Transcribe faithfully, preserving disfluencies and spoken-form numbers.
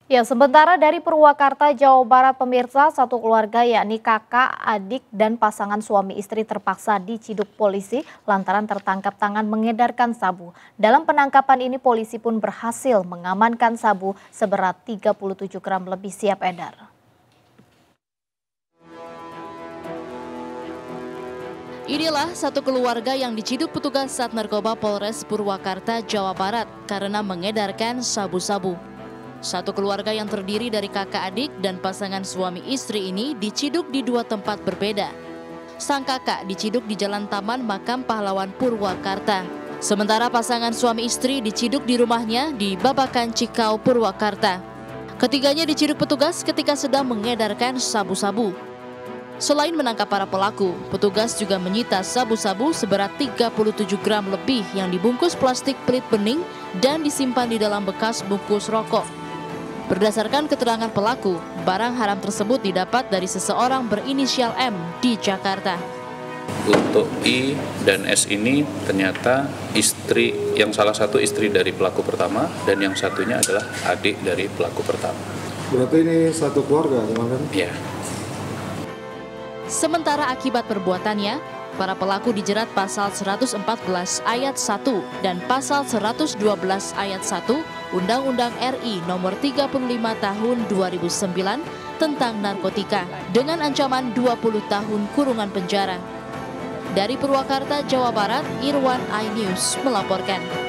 Ya, sementara dari Purwakarta, Jawa Barat, pemirsa, satu keluarga yakni kakak, adik, dan pasangan suami istri terpaksa diciduk polisi lantaran tertangkap tangan mengedarkan sabu. Dalam penangkapan ini polisi pun berhasil mengamankan sabu seberat tiga puluh tujuh gram lebih siap edar. Inilah satu keluarga yang diciduk petugas Sat Narkoba Polres Purwakarta, Jawa Barat karena mengedarkan sabu-sabu. Satu keluarga yang terdiri dari kakak adik dan pasangan suami istri ini diciduk di dua tempat berbeda. Sang kakak diciduk di Jalan Taman Makam Pahlawan Purwakarta. Sementara pasangan suami istri diciduk di rumahnya di Babakan Cikau, Purwakarta. Ketiganya diciduk petugas ketika sedang mengedarkan sabu-sabu. Selain menangkap para pelaku, petugas juga menyita sabu-sabu seberat tiga puluh tujuh gram lebih yang dibungkus plastik pelit bening dan disimpan di dalam bekas bungkus rokok. Berdasarkan keterangan pelaku, barang haram tersebut didapat dari seseorang berinisial M di Jakarta. Untuk I dan S ini ternyata istri, yang salah satu istri dari pelaku pertama dan yang satunya adalah adik dari pelaku pertama. Berarti ini satu keluarga, teman-teman? Iya. Sementara akibat perbuatannya, para pelaku dijerat pasal seratus empat belas ayat satu dan pasal seratus dua belas ayat satu Undang-Undang R I nomor tiga puluh lima tahun dua ribu sembilan tentang narkotika dengan ancaman dua puluh tahun kurungan penjara. Dari Purwakarta, Jawa Barat, Irwan iNews melaporkan.